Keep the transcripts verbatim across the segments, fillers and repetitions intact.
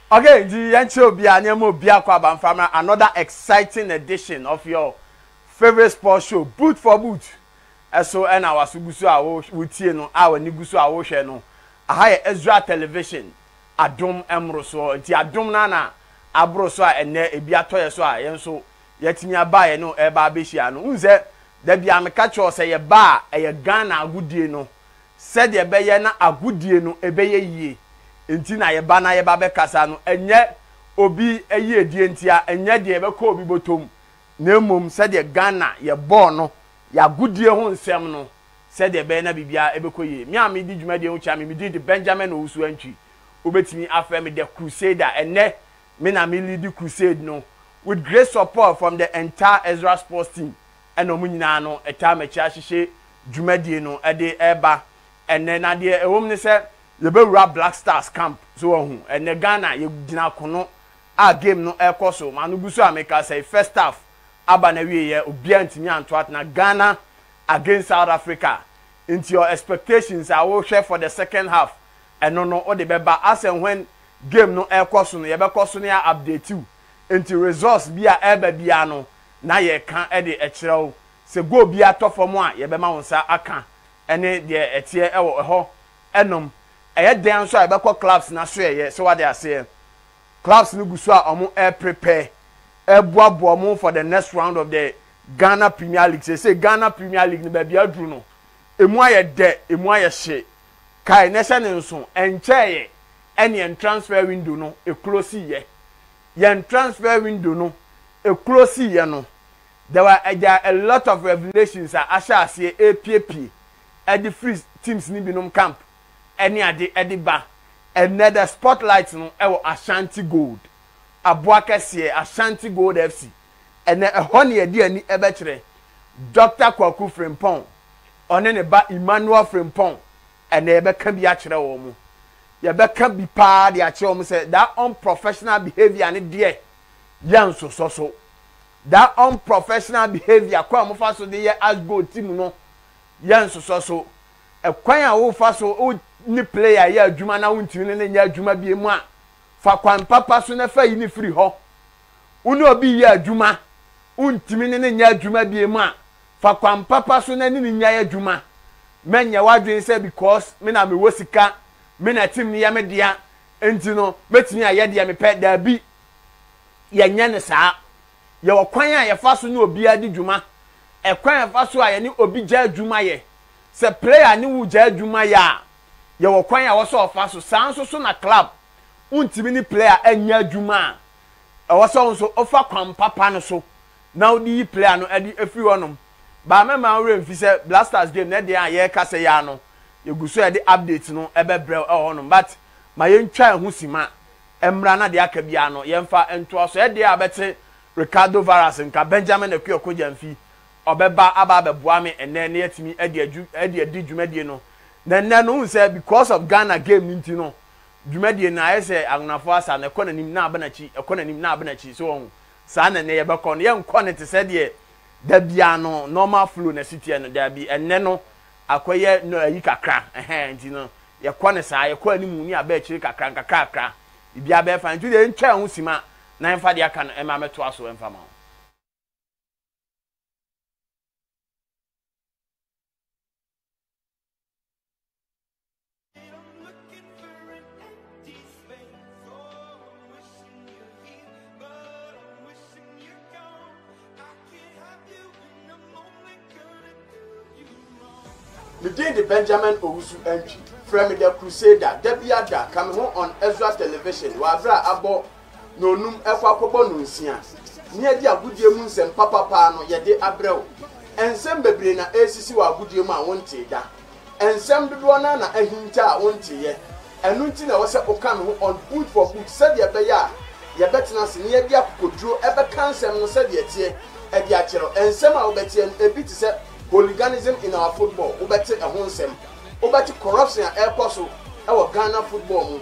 Okay, the Yancho Bia Nemo Bia Kwabam Farmer, another exciting edition of your favorite sports show, Boot for Boot. So, and our Subusu, our Wutiano, our Nigusu, our Sheno, a higher Ezra television, Adom Emroso, and Tiadom Nana, Abrosa, and Ne Biatoya Soa, and so Yetinia Bay, no Eba Bishiano. Unze, there be a catcher say a bar, a Ghana, a good deano, said the Bayana, a good deano, a bay ye. Inti na ye ba na ye ba be kasa no enye obi eye die ntia enye de be ko obi botom na mum se de Ghana ye ball no ya gudie ho nsem no se de be na bibia e be ko ye mi am di dwuma de ho cha mi mi di Benjamin Owusu antwi obetimi afa me the Crusader enne me na me lead the crusade no with great support from the entire Ezra Sports team and omu nyina no eta me cha hihye dwuma de no e de eba enne na de ewom ne se you be rap Black Stars camp so who and the Ghana you gina kono a game no e koso manu busu ameka say first half aba na wie ye obia ntimi anto na Ghana against South Africa into your expectations I will share for the second half and no no o de beba as and when game no e koso no ye be koso no update you into results bia e ba bia no na ye kan e de e kirew se go bia to form a ye be ma wonsa aka ene de etie e wo ho enom eye den so I be call clubs na so ye so what they are saying clubs no gusu a omo air prepare e boabo omo for the next round of the Ghana Premier League. Say say Ghana Premier League ni ba bia dru no emu aye de emu aye hye kai na hye ne nso enche ye ene en transfer window no e close ye ye transfer window no e close ye no there were uh, a lot of revelations a asha say A P P at the free teams ni binom camp any ade ediba another spotlight no e wo Ashanti Gold Aboakese Ashanti Gold F C and a honey ade ani e be kire Doctor Kwaku Frimpong one ne ba Emmanuel Frimpong and e be kan bi a kire wo mu ye be kan bi pa de a kire wo mu say that unprofessional behavior ne de yan so so so that unprofessional behavior kwa mo fa so de ye as gold team no yan so so so e kwan a wo fa so ni player ya adwuma na wontini ne nya adwuma bi emu a fa kwan papa so na fa yi ni free ho uni obi ya adwuma wontimi ne nya adwuma bi emu a fa kwan papa so na ni nya ya adwuma menya wadwen say because me na me wosika me na team ni ya me dia enti no metini aye dia me pe da bi ya nya ne saa ya wakwan a ya fa so ni obi adi dwuma e kwan ya fa so a ya ni obi ja adwuma ye se player ni wu ja adwuma ya ye wo kwan ya wo so ofa so san so so na club untimi ni player anya adwuma e wo so so ofa kwan papa no so na odi player no edi efri wonom ba me ma we mfi se Blasters game na de aye ka se ya no ye guso ye de update no ebe brɛ e wonom but ma ye ntwa hu sima emra na de aka bia no ye mfa ento so ye de abete Ricardo Varas nka Benjamin Ekuoko Jamfi obeba aba beboa me enne ne yatimi edi adu edi edi dwumadie no then then no say because of Ghana game ninti no dwumadie na I say agnafo asa na ekona nim na abanachi ekona nim na abanachi so on sa na ne ye be kon ye nkɔ ne te se de da bia no normal flow na city no da bi enne no akoye no ayi kakra eh nti no ye kɔ ne sa ye kɔ animu ni aba akiri kakra kakra kakra bia be fa nti de ntwa ho sima na emfa de aka no e ma meto aso emfa ma. Me did the Benjamin Owusu entry from the Crusader Debiada coming home on Ezra television wabra abo no num efo akobo no nsia ne adi agudie mu nsem papa pa no ye de abrew ensem bebre na esisi wa agudie mu a wonte da ensem dodo na na ahinta a wonte ye enu nti na wo se oka no on Boot for Boot said ye be ya ye betena se ne ye de akoduro ebe kansem no said ye tie e de akero ensem a wo betie ebi ti se hooliganism in our football ubeti a honsem ubeti corruption a airposo our Ghana football.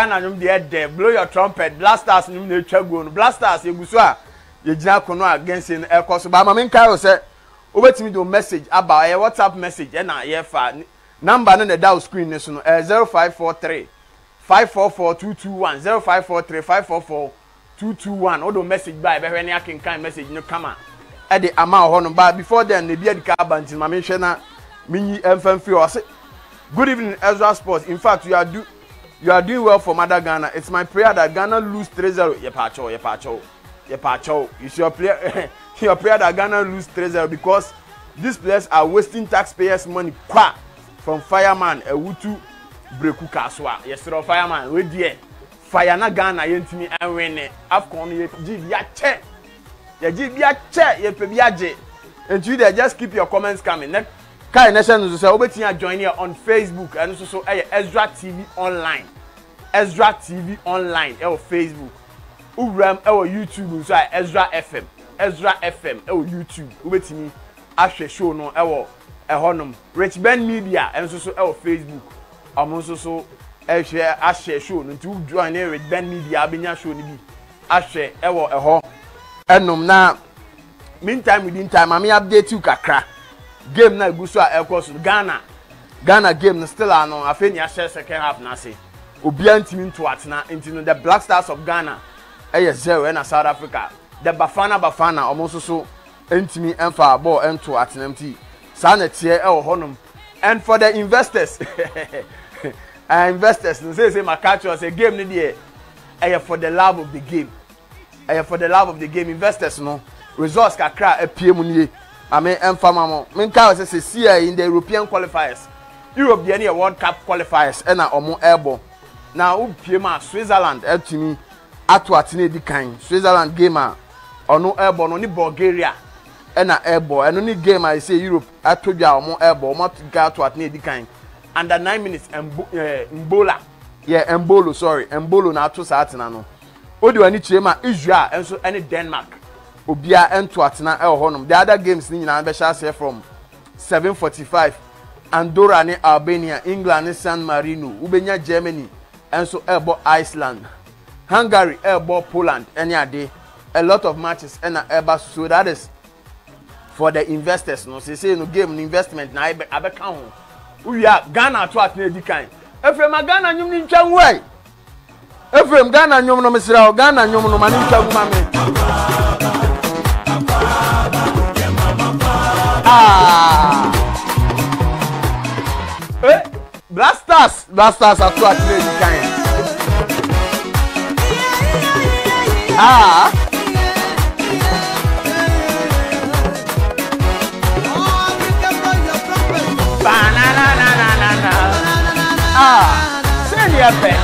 Ghana nyum de de blow your trumpet Blasters nyum na etwa go no Blasters eguso a ye gina kono against in ekoso ba ma men kai o se obetimi do message about a WhatsApp message e na ye fa number no na dial screen ne so no zero five four three five four four two two one zero five four three five four four two two one odo message by be hwe ne akenkan message no kama e de ama ho no ba before then ne bia dika bantin ma men hwe na minyi emfamfi o se good evening Ezra Sports. In fact, you are do you are doing well for Mother Ghana. It's my prayer that Ghana lose three zero. Ye pacho, ye pacho, ye pacho. It's your prayer, your prayer that Ghana lose three zero because these players are wasting taxpayers' money. Kwa from Fireman, a Wutu Breku Kaswa. Yes, sir, Fireman. We dear fire na Ghana yentimi and win it. Afcon ye give ya che, ye give ya che, ye pebiaje. And you there, just keep your comments coming. Next. Kai Nation so say obetia join here on Facebook and so so eh Ezra T V online. Ezra T V online eh Facebook. Uram eh YouTube so Ezra F M. Ezra F M eh YouTube. Obetimi ahwe show no eh eh honom. Rich Ben Media and so so eh Facebook. Amon so so eh share ahwe show no nti join eh Rich Ben Media abenya show ni bi. Ahwe eh wo eh ho. Enom na meantime within time am update you kakra. Game na guso a ekos Ghana Ghana game no still ano afeni a share second half na say obia ntimi nto atena ntino the Black Stars of Ghana eh zero na South Africa the Bafana Bafana omo so so ntimi emfa ball ento atena mti sa na tie e wo honom and for the investors uh, investors no say say makacho say game ni dey eh for the love of the game eh for the love of the game investors no results kakra apie mu nie I mean, I'm from Mamo. Minka was a C I in the European qualifiers. Europe, the World Cup qualifiers, and I'm more airborne. Now, Pima, Switzerland, help to me at what need the kind. Switzerland gamer or no airborne, only Bulgaria, and an airborne, and only game I say Europe, I told you I'm more airborne, not to get what need the kind. Under nine minutes, Mbola. Yeah, Mbolo, sorry, Mbolo now to Satinano. What do I need to ma Israel and so any Denmark? Obia ento atena e honum the other games ni nyina be share from seven forty-five Andorra ni Albania England ni San Marino ubenya Germany enso ebo Iceland Hungary ebo Poland any ade a lot of matches and eba so that is for the investors no say say no game investment na abeka ho uya Ghana to atena edikan efrem Ghana nyum ni ntwan wey efrem Ghana nyum no mesra Ghana nyum no mani ntwan guma me Ah. Eh, Blasters, Blasters are too athlete kind. Ah. Banana na na na na. Ah. Say ni epe.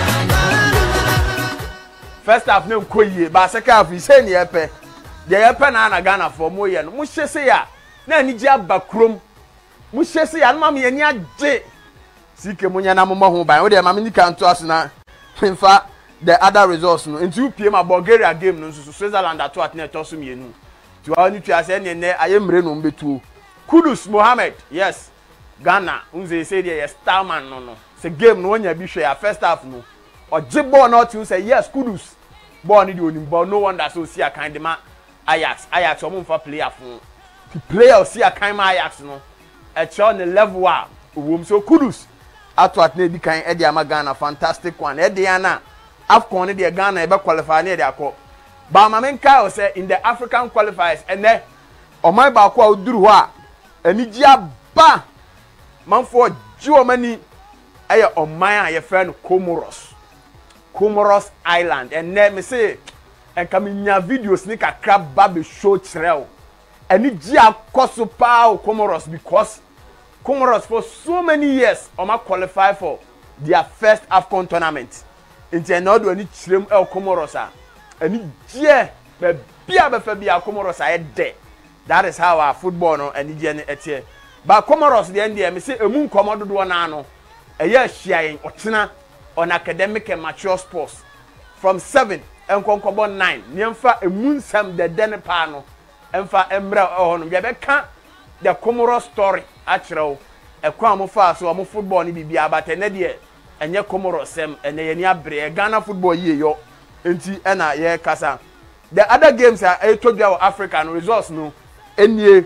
First half no koye, but second half say ni epe. The epe na na Ghana for mo ye no. Mo hye ya. Na ni ji abakrom mu hyese ya no ma me ni age sike munya na momma ho ban we de ma me ni kanto ase na mfa the other results no nti upie ma Bulgaria game no so Switzerland ato at na to so mienu ti wa ni twa se ne ne ayemre no mbetuo Kudus Mohammed yes Ghana unze say dey starman no no se game no onya bi hwe ya first half no oje ball no to say yes Kudus ball ni de onim ball no wonder so see akan de ma Ajax Ajax o mo mfa player fun the player see a kind Ajax no at on the level wa wom so Kudus ato at na di kan e dia Ghana fantastic one e dia na Afcon de Ghana e be qualify na e dia ko ba ma men kai say in the African qualifiers and there o man ba ko oduru ho a ani gia ba man for ji o mani aye o man a ye friend Comoros Comoros Island and there me say and come in your videos ni kakra ba be show trel any gia koso pa Comoros because Comoros for so many years Oma qualify for their first Afcon tournament. Into no do any chirem el Comoros a any gia be bia be fa bia Comoros a de. That is how our football no any gia etie. But Comoros the end there me say emu nkomo dodo na no eye hia yen otena on academic and mature sports from seven enkonkobo nine niemfa emu nsam de den pa no emfa emra ehonu bia be ka the Comoros story achrew ekwa mo fa so mo football ni bibia but ene de enye Comorosem ene ye ni abre Ghana football ye yo enti ena ye kasa the other games are I told you our African results no enie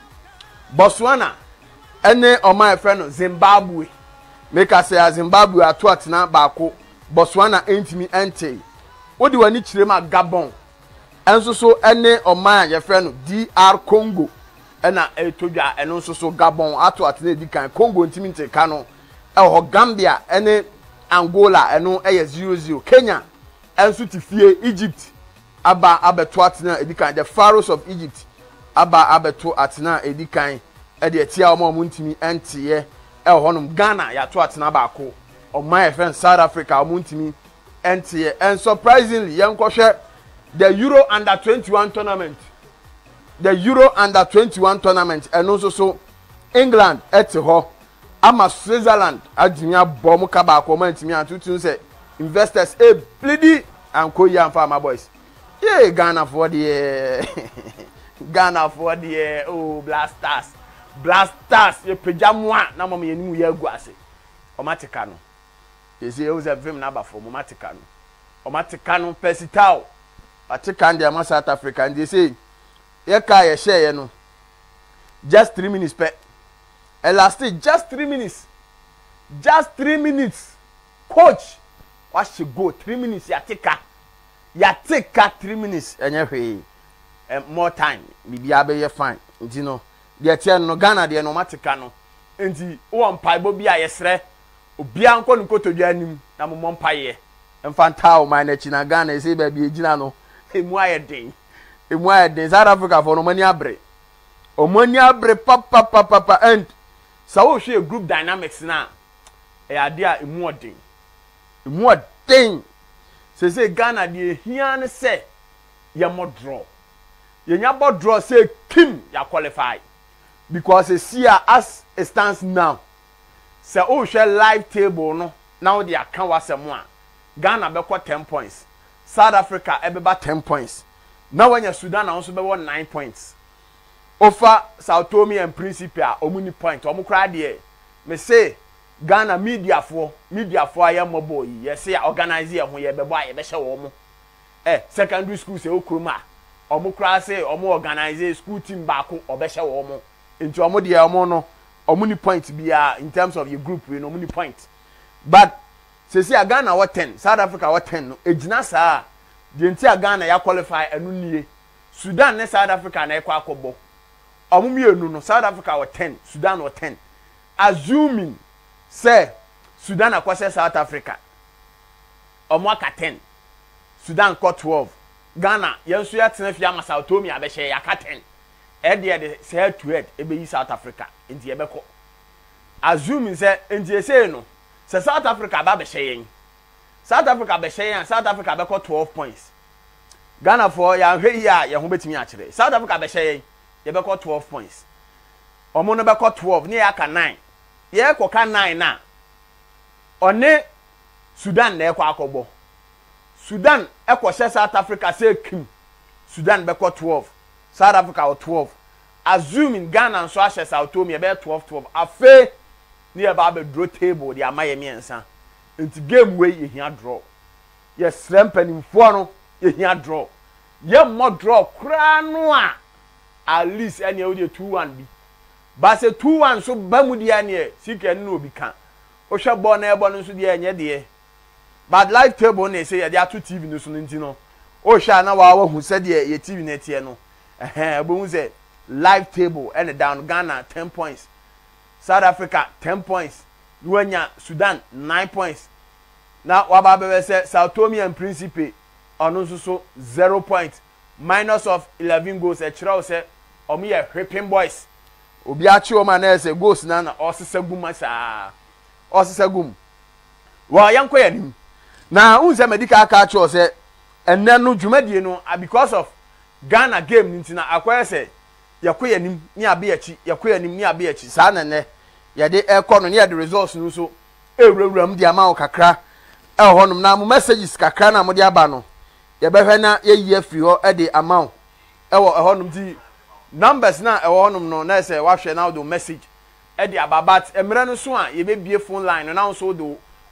Botswana ene o my friend Zimbabwe make us say Zimbabwe ato atena baako Botswana entimi ente wodi wani chire ma Gabon enso so ene o my your friend D R Congo ena I told you eno so so Gabon ato atena edi kan Congo entimi nte ka no e Gambia ene Angola eno eye zero zero Kenya enso ti fie Egypt aba abeto atena edikan the pharaohs of Egypt aba abeto atena edikan e de tia omo muntimi entiye e honum Ghana ya to atena baako o my friend South Africa muntimi entiye and surprisingly yankohwe the Euro under twenty-one tournament the Euro under twenty-one tournament and also so England ete ho ama Switzerland adimia bom ka baako mantimi antutun se investors e bleedy and koya for my boys. Yeah, Ghana for the Ghana for the oh Blasters. Blasters ye pejamwa na mama ye nimu ye guase. Omatika no. Ye say o ze vim na ba for omatika no. Omatika no pesitao. Atika ndi ama South Africa and they say ye ka ye share ye no. Just three minutes pe. Elastic just three minutes. Just three minutes. Coach, what she go three minutes ya tika. Ya take three minutes enye hwe eh more time bibia be ye fine nti no de tie no Ghana de no matika no nti wo mpaibo bia yesre obia nko nko todwa anim na mo mpaye mfanta o man na chi na Ghana ese ba bi ejina no emu aye den emu aye den South Africa for no mani abre o mani abre papa papa papa and sa wo hwe group dynamics na e ade a emu odin emu odin se se Ghana de hia ne se ye mo draw ye nya bo draw say kim ya qualify because e see as it stands now se o hwe live table no now they account wasem a Ghana be ko ten points South Africa e be ba ten points now when Sudan also be won nine points over Sao Tome and Principe a omuni point omo kra de me say Ghana media for media for aye mobo yi yes ya organize ye ho ye bebo aye be hye wo mo eh secondary school se okroma omo kra se omo organize school team baako obe hye wo mo enti omo de omo no omo ni point bia in terms of your group we no omo ni point but se se Ghana what ten South Africa what ten no ejina saa de enti Ghana ya qualify anu nie Sudan ne South Africa na ekwa akobo omo mienu no South Africa what ten Sudan what ten assuming say Sudan akwase South Africa omo aka ten Sudan ko twelve Ghana yenso ya tena fia ma Sao Tome abehye ya ka ten e de de say to head e be yi South Africa enti e be ko assuming say enti e say no say South Africa ba behye yen South Africa behye yen South Africa be ko twelve points Ghana for ya hwe yi a ye ho betimi a kire South Africa behye yen ye be ko twelve points omo no be ko twelve ne ya ka nine ye ko ka nine na one Sudan na ekwa akobo Sudan ekwo hye South Africa say kim Sudan be ko twelve South Africa o twelve assuming Ghana so hye Sao Tome be twelve twelve afa ni e ba be draw table di amaye miensa enti game we ye hia draw ye srempan mfo no ye hia draw ye mo draw kra no a at least any e we two one bi ba se two one so bamudia ne sika no obi kan o hwe ball na e ball no so de enye de but live table na say ye de ato T V no so nti no o hwe na wa wa hu se de ye T V na tie no eh bo hu se live table and down Ghana ten points South Africa ten points Luanya Sudan nine points now wa ba be say Sao Tome and Principe ono so so zero points minus of eleven goals e kira o say omo ye whipping boys obi achi o ma na ese goals na na osesagum asa osesagum wa yanko yanim na unse medical aka achi o se enne no dwumadie no because of Ghana game ntina akwa se yakọ yanim ni abe achi yakọ yanim ni abe achi sa na ne ye de ekọ no ne ye de results no so ewurawuram di ama kakra e honum na mo messages kakra na mo de aba no ye behwe na ye yi afiri ho e de ama e wo honum di numbers na e wo honum no na say wa hwe na do message e de ababat emre no so a ye be bie phone line no na so do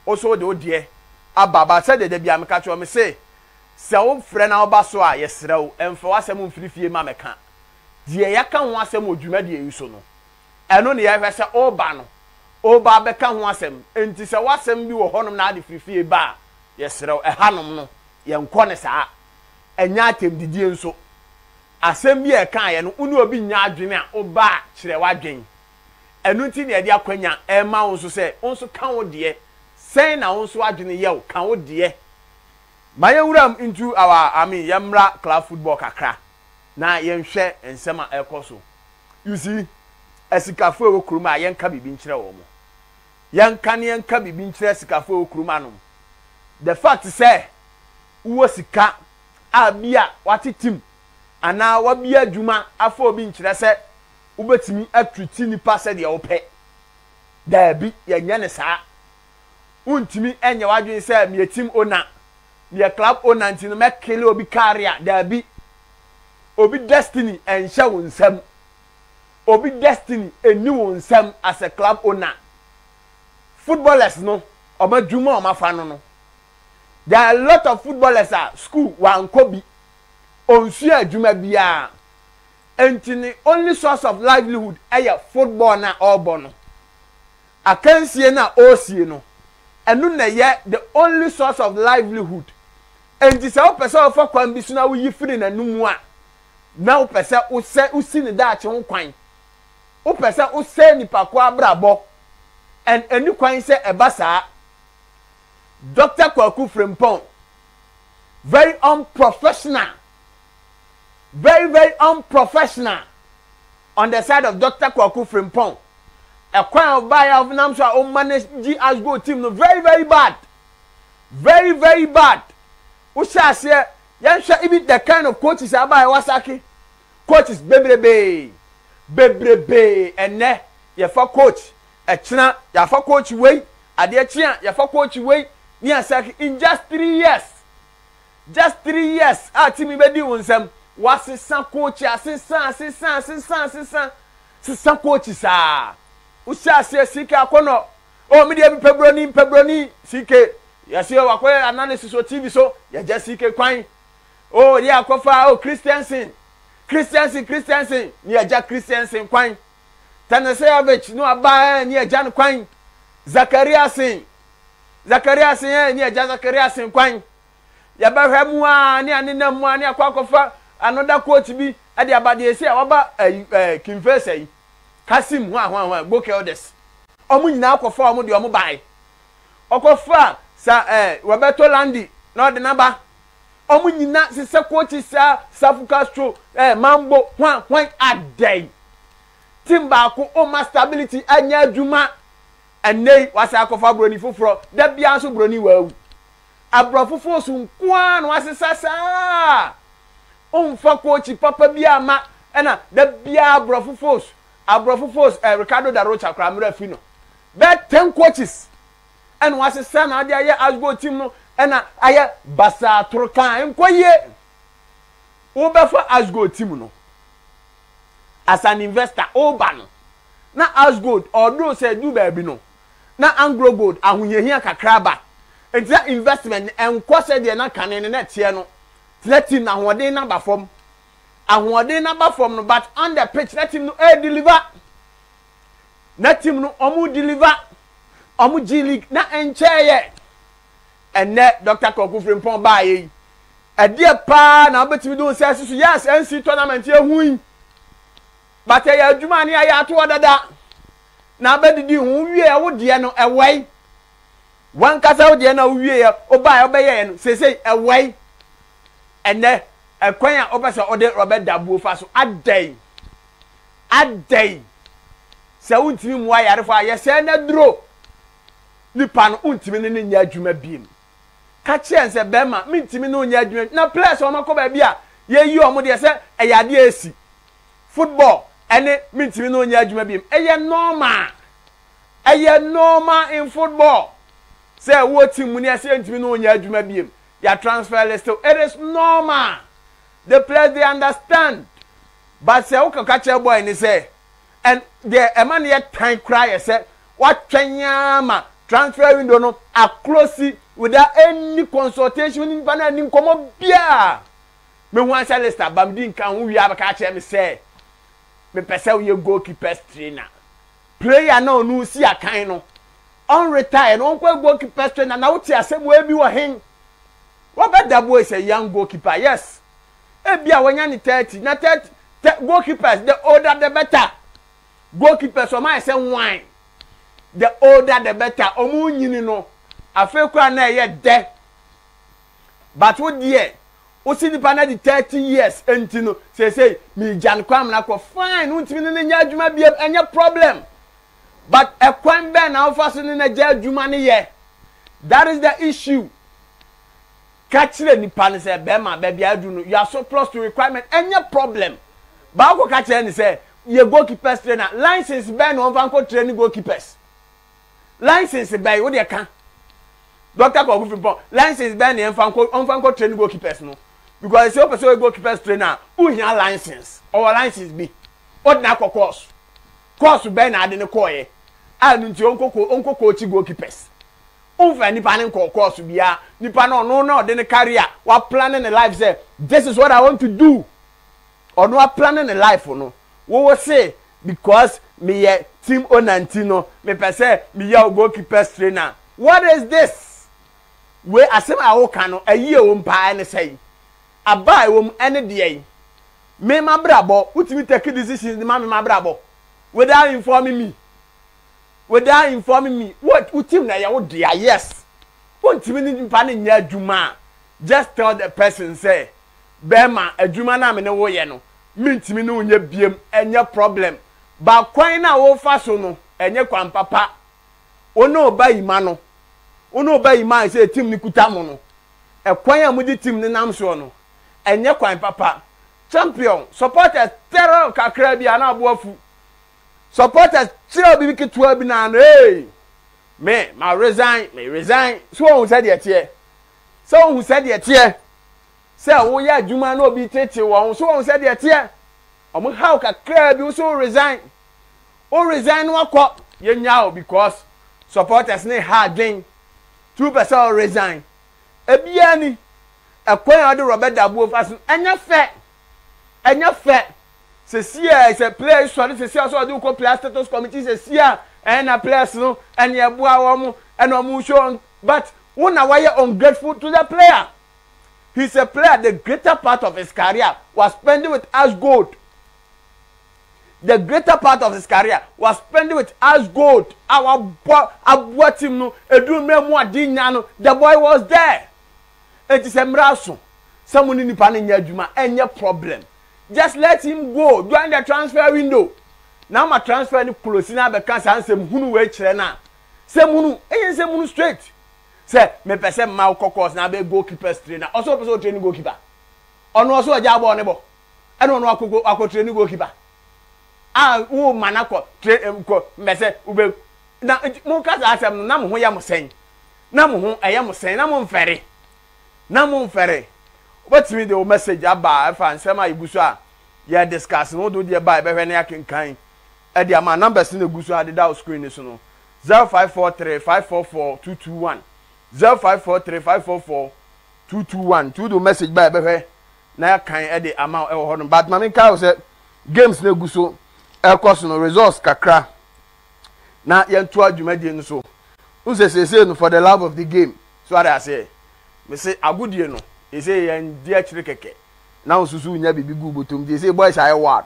also de odie ababa said de bia me catch me say se wo frɛ na oba so a yesrɛ wo emfa wasɛm mfirifie ma meka de yaka ho asɛm odwuma de yi so no ɛno ne yɛhwɛ sɛ oba no oba bɛka ho asɛm enti sɛ wasɛm bi wɔ hɔnom na ade firifie ba yesrɛ wo ɛhanom no yɛnkɔ ne saa ɛnya atem didie nso asɛm bi ɛka yɛ no unu obi nya adwene a oba kyerɛ wadwen ɛno nti ne yɛde akwanya ɛma wo nso sɛ wo nso ka wo de sɛn na wo nso adwene yɛ wo ka wo de mayewuram into our I mean yamra club football kakra na yenhwɛ nsɛm a ɛkɔ so you see esikafo ewo kuruma yenka bibi nkyerɛ wo mo yenka ne yenka bibi nkyerɛ esikafo ewo kuruma no the fact say wo sika a bia wate tim ana wa bia adwuma afọ obi nkyerɛ sɛ wobetimi atruti nipa sɛ de wo pɛ da bi yenya ne saa untimi enye wadwen sɛ me team owner the club owner nti no mekele obi career da bi obi destiny enhye wo nsam obi destiny eni wo nsam as a club owner footballers no omadwuma omafa no no there are a lot of footballers at school wan kobi onsu adwuma bia enti ni only source of livelihood eye football na obo no akansie na osie no enu na ye the only source of livelihood enti se o pese o fa kwan bi so na wo yi firi na numu a na o pese o se o si ne da che ho kwan o pese o se nipa ko abrabo en eni kwan se eba saa Doctor Kwaku Frimpong very unprofessional very very unprofessional on the side of Doctor Kwaku Frimpong a kwan of buyer of Namso o manage G Asgo team no very very bad very very bad we shall say yansha even the kind of coaches abai wasaki coaches bebrebe bebrebe ene ye for coach e china ya for coach wey ade chia ya for coach wey ni asaki in just three years just three years a team be di wonsam wasesa coach asesa asesa asesa asesa asesa coaches ah we shall say sika kono o me dey pebroni pebroni sike yesi o wakwe analysis o T V so ya just sike kwan oh yeah akofa oh Christiansen Christiansen Christiansen ni eja Christiansen kwan Tanasevich no aba ni eja no kwan Zakariasen Zakariasen ni eja Zakariasen kwan ya ba hwemu a ni anena mu ani akwakofa anoda coach bi e de abade esi a waba eh Kimfesa yi Kasim ho ho ho Boke Odes omu nyina akwafa omu de omu bai okofa sa eh Roberto Landi na de naba omu nyina sise coach sa Safu Castro eh Mambo hwan hwan adai timba ko o ma stability anya adwuma enei wasa akofa broni foforo da bia so broni wawu abrofofo so nkoa no asesa sa onfa coach papa bia ma ena da bia abrofofo abrofofo eh Ricardo da Rocha kramra fino be ten coaches and wasesa na ade aye Asgo team no ena aye basa trokan enkoye wo befa Asgo team no as an investor oba no na Asgo although say do baby no na Anglo Gold ahonyehia kakraba enti investment enko say de na kanene na tie no let team na hoden na ba form ahoden na ba form no but on the pitch let team no eh deliver na team no omu deliver omu G League na encheye enne Doctor Kwaku Frimpong ba yi ade pa na obetimi do say so yes N C tournament ye hui but ya adwuma ne ya to dada na abedidi hu wie wo de no ewai wan kasa wo de na wo wie oba obeye no sesei ewai enne ekwan a obesa ode Robert Dabuo fa so adai adai se untimi mu ayare fa ye se na duro nipa no untimi ne nya adwuma biem ka chense bema mintimi no nya adwuma na players o makoba bia ye yi o mo de se eyade esi football ene mintimi no nya adwuma biem eye normal eye normal in football say wo team mu ne se ntimi no nya adwuma biem ya transfer list it is normal the players they understand but say uka catch a boy ni say and the man yet time cry say what twenya ma transfer window no a close without any consultation in bana ni komo bia me wan say list abam di nkan hu wi abaka che me say me pese we goalkeeper trainer player na onu si akan no on retire no kwa goalkeeper trainer na wuti asem we bi wo hen Robert Dabo is a young goalkeeper yes e bia wanya ni thirty na thirty goalkeepers the older the better goalkeepers so my say wine the older the better omu nyini no afekwa na ye de but wo die o si nipa na di thirty years enti no say say mi jan kwam na ko fine untimi ne nya adwuma bi enye problem but e kwan be na ofa so ne nya adwuma ne ye that is the issue kachire nipa ne say be ma be bia adu no you are so close to requirement enye problem ba ko kachire ne say ye goalkeeper trainer license be no ofa ko train goalkeepers license be wo de kan Doctor Kogu license be na enfa ko onfa ko train goalkeepers no because say person goalkeepers trainer who here license or license be ordinary course course be na ade ne koye anu nti onko onko coach goalkeepers onfa ni pa ne course bia nipa no no no de ne career wa planning the life say this is what I want to do or no planning the life no we will say because me ye team onantino me pese me ye goalkeepers trainer what is this we asem awo kan no ayi e wo mpa ne sei abai wo ene de me ma brabo utimi take decisions ma me ma brabo without informing me without informing me what utim na ye wo de yes untimi ni mpa ne nya adwuma just tell the person say bema adwuma na me ne wo ye no mintimi no nya biem enye problem ba kwan na wo fa so no enye kwan papa ono ba ima no ono ba ima say team ni kuta mo no e kwan ya mudi team ni nam so no enye kwan papa champion supporters terror kakra bia na aboafu supporters tiro bi kitua bi na no hey me ma resign me resign so won said ye tie so won said ye tie say wo ya adwuma na obi tete won so won said ye tie omo how kakra bi so resign o resign no akọ ye nya o because supporters ne hard gain two percent resign ebia ni ekwan ade Robert Dabo faso enya fe enya fe se sia se play so se sia so ade ko player status committee se sia ena players no ene eboa wo mo ena mo show but una why ungrateful to the player. He's a player the greater part of his career was spending with us gold. The greater part of his career was spending with us gold. Our boy, our team no, edu memu adinya no. The boy was there. It is a miracle. Someone in the panel nyajuma, any problem. Just let him go during the transfer window. Now my transfer ni close na be kan san sem hunu we kire na. Sem hunu, eh sem hunu straight. Say me pese ma kokos na be goalkeeper trainer. Also person train goalkeeper. Ono also aja ball ne bo. E no no akoko akoko train goalkeeper. Ah wo manako train ko mbese ube na mo ka za asem na mo ho ya mo sen. Na mo ho eya mo sen na mo mfere. Na mo mfere. What me the message aba afa nsem a ibuso a ye discuss no do de ba be hwe na yakenkan. E de ama numbers na guso ade da screen so no zero five four three five four four two two one zero five four three five four four two two one to do message by be hwe na yakan e de ama e wo ho no but mama kan say games na guso e course no results kakra na yentu adwumade no so unse say say no for the love of the game so I say me say agudie no e say yen dia chire keke na unsusu nya bibi gu botom dey say boys are word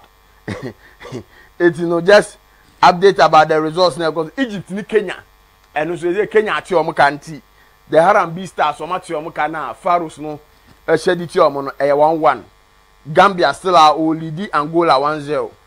it you know just update about the results now because Egypt ni Kenya and so say Kenya ati omo kanti the Harambee Stars omo ati omo kana Pharaohs no e shedi ti omo no e one one Gambia still are lead Angola one zero